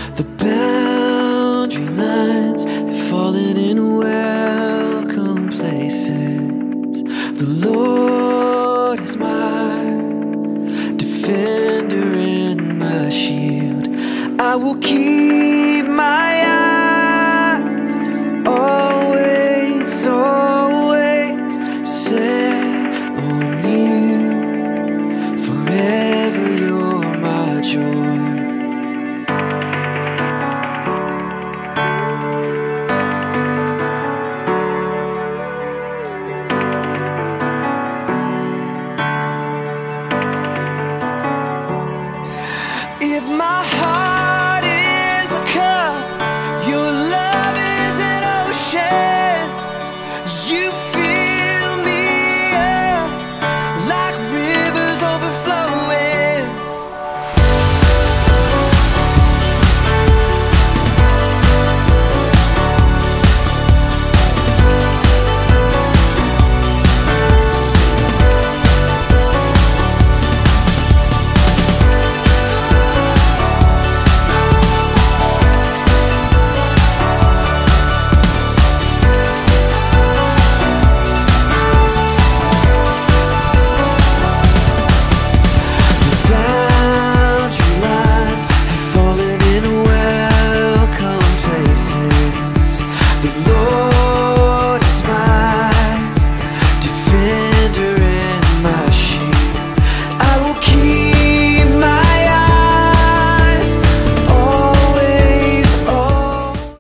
The boundary lines have fallen in welcome places. The Lord is my defender and my shield. I will keep my